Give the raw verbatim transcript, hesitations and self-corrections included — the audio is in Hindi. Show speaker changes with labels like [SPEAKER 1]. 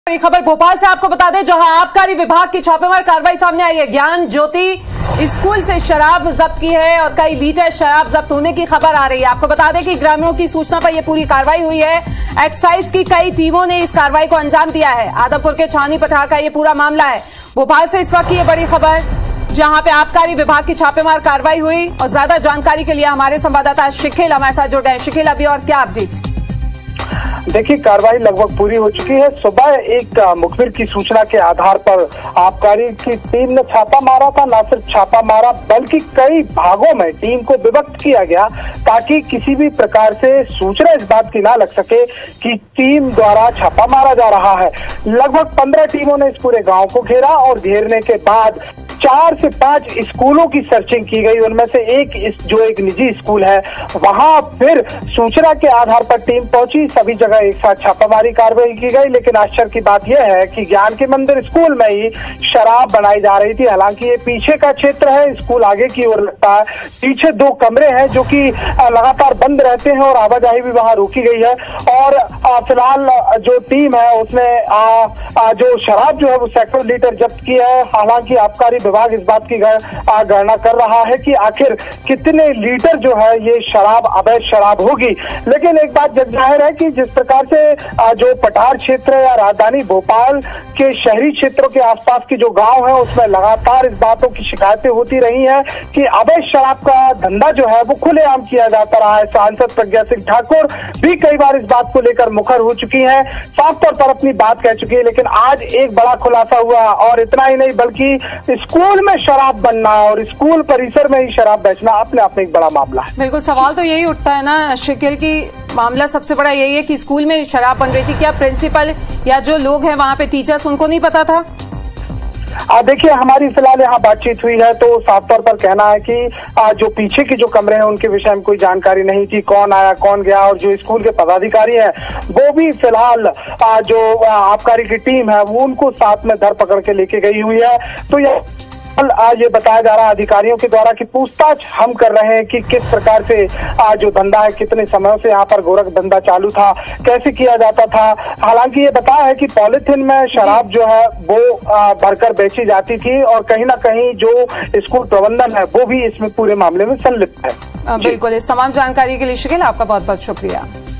[SPEAKER 1] बड़ी खबर भोपाल से आपको बता दें, जहां आबकारी विभाग की छापेमार कार्रवाई सामने आई है। ज्ञान ज्योति स्कूल से शराब जब्त की है और कई लीटर शराब जब्त होने की खबर आ रही है। आपको बता दें कि ग्रामीणों की सूचना पर यह पूरी कार्रवाई हुई है। एक्साइज की कई टीमों ने इस कार्रवाई को अंजाम दिया है। आदमपुर के छावनी पठार का यह पूरा मामला है। भोपाल से इस वक्त की यह बड़ी खबर, जहां पे आबकारी विभाग की छापेमार कार्रवाई हुई। और ज्यादा जानकारी के लिए हमारे संवाददाता शिखिल हमारे साथ जुड़ गए। शिखिल, अभी और क्या अपडेट?
[SPEAKER 2] देखिए, कार्रवाई लगभग पूरी हो चुकी है। सुबह एक मुखबिर की सूचना के आधार पर आबकारी की टीम ने छापा मारा था। न सिर्फ छापा मारा बल्कि कई भागों में टीम को विभक्त किया गया ताकि किसी भी प्रकार से सूचना इस बात की ना लग सके कि टीम द्वारा छापा मारा जा रहा है। लगभग पंद्रह टीमों ने इस पूरे गांव को घेरा और घेरने के बाद चार से पांच स्कूलों की सर्चिंग की गई। उनमें से एक इस जो एक निजी स्कूल है, वहां फिर सूचना के आधार पर टीम पहुंची। सभी जगह एक साथ छापामारी कार्रवाई की गई। लेकिन आश्चर्य की बात यह है कि ज्ञान के मंदिर स्कूल में ही शराब बनाई जा रही थी। हालांकि ये पीछे का क्षेत्र है, स्कूल आगे की ओर लगता है। पीछे दो कमरे हैं जो कि लगातार बंद रहते हैं और आवाजाही भी वहां रोकी गई है। और फिलहाल जो टीम है उसने आ, आ, जो शराब जो है वो सैकड़ों लीटर जब्त की है। हालांकि आबकारी विभाग इस बात की गणना कर रहा है कि आखिर कितने लीटर जो है ये शराब अवैध शराब होगी। लेकिन एक बात जग जाहिर है कि जिस प्रकार से जो पठार क्षेत्र या राजधानी भोपाल के शहरी क्षेत्रों के आसपास की जो गांव है उसमें लगातार इस बातों की शिकायतें होती रही हैं कि अवैध शराब का धंधा जो है वो खुलेआम किया जाता रहा है। सांसद प्रज्ञा सिंह ठाकुर भी कई बार इस बात को लेकर मुखर हो चुकी हैं, साफ तौर पर अपनी बात कह चुकी है। लेकिन आज एक बड़ा खुलासा हुआ और इतना ही नहीं बल्कि स्कूल में शराब बनना और स्कूल परिसर में ही शराब बेचना अपने आप में एक बड़ा मामला है। बिल्कुल, सवाल तो यही उठता है ना शिखिल की, मामला सबसे बड़ा यही है कि स्कूल में शराब बन रही थी। क्या प्रिंसिपल या जो लोग हैं वहां पे टीचर्स, उनको नहीं पता था? देखिए, हमारी फिलहाल यहाँ बातचीत हुई है तो साफ तौर पर कहना है कि आ, जो पीछे के जो कमरे हैं उनके विषय में कोई जानकारी नहीं थी, कौन आया कौन गया। और जो स्कूल के पदाधिकारी हैं वो भी फिलहाल जो आबकारी की टीम है वो उनको साथ में धर पकड़ के लेके गई हुई है। तो यह आज ये बताया जा रहा है अधिकारियों के द्वारा कि पूछताछ हम कर रहे हैं कि किस प्रकार से आज जो धंधा है, कितने समय से यहाँ पर गोरख धंधा चालू था, कैसे किया जाता था। हालांकि ये बताया है कि पॉलिथीन में शराब जो है वो भरकर बेची जाती थी और कहीं ना कहीं जो स्कूल प्रबंधन है वो भी इसमें पूरे मामले में संलिप्त है।
[SPEAKER 1] बिल्कुल, इस तमाम जानकारी के लिए शिखिल आपका बहुत बहुत शुक्रिया।